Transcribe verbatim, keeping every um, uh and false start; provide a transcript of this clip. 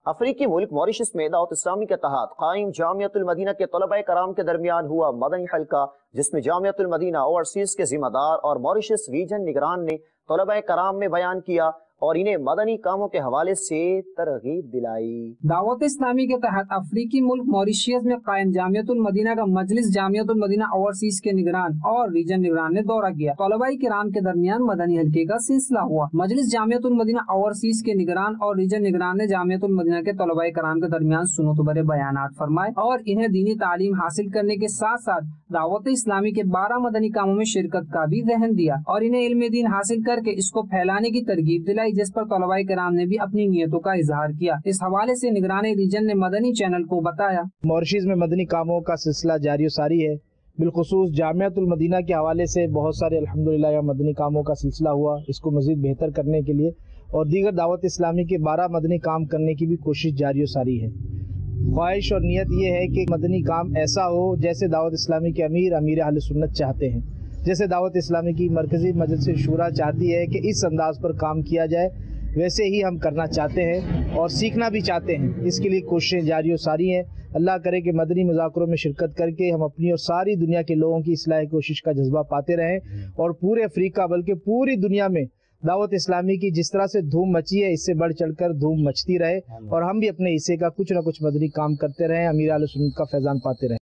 افریقی ملک ماریشس میں دعوت اسلامی کے تحت قائم جامعۃ المدینہ کے طلبہ کرام کے درمیان ہوا مدنی حلقہ، جس میں جامعۃ المدینہ اوورسیز کے ذمہ دار اور ماریشس ریجن نگران نے طلبہ کرام میں بیان کیا اور انہیں مدنی کاموں کے حوالے سے ترغیب دلائی۔ دعوت اسلامی کے تحت افریقی ملک ماریشس میں قائم جامعۃ المدینہ کا مجلس جامعۃ المدینہ اوورسیز کے نگران اور ریجن نگران نے دورہ کیا۔ طلباء کرام کے درمیان مدنی حلقے کا سلسلہ ہوا۔ مجلس جامعۃ المدینہ اوورسیز کے نگران اور ریجن نگران نے جامعۃ المدینہ کے طلباء کرام کے درمیان سنت بھرے بیانات فرمائے اور انہیں دینی تعلیم حاصل کرنے کے ساتھ ساتھ دعوت اسلامی کے بارہ مدنی کاموں میں شرکت کا بھی ذہن دیا اور انہیں علم دین حاصل کر کے اس کو پھیلانے کی ترغیب دلائی، جس پر طلباء کرام نے بھی اپنی نیتوں کا اظہار کیا۔ اس حوالے سے نگران ریجن نے مدنی چینل کو بتایا، ماریشس میں مدنی کاموں کا سلسلہ جاری و ساری ہے۔ بالخصوص جامعۃ المدینہ کے حوالے سے بہت سارے الحمدللہ یہاں مدنی کاموں کا سلسلہ ہوا، اس کو مزید بہتر کرنے کے لیے اور دیگر دعوت اسلامی کے بارہ مدنی کام کرنے کی بھی کوشش جاری و ساری ہے۔ خواہش اور نیت یہ ہے کہ مدنی کام ایسا ہو جیسے دعوت اسلامی کے امیر امیر اہل سنت چاہتے ہیں، جیسے دعوت اسلامی کی مرکزی مجلس شورا چاہتی ہے کہ اس انداز پر کام کیا جائے، ویسے ہی ہم کرنا چاہتے ہیں اور سیکھنا بھی چاہتے ہیں۔ اس کے لیے کوششیں جاری و ساری ہیں۔ اللہ کرے کہ مدنی مذاکروں میں شرکت کر کے ہم اپنی اور ساری دنیا کے لوگوں کی اصلاح کوشش کا جذبہ پاتے رہیں اور پورے افریقہ بلکہ پوری دنیا میں دعوت اسلامی کی جس طرح سے دھوم مچی ہے اس سے بڑھ چڑھ کر دھوم مچتی رہے اور ہم بھی اپنے حصے کا کچھ نہ کچھ مدنی کام کرتے رہیں، امیر اہل سنت کا فیضان پاتے رہیں۔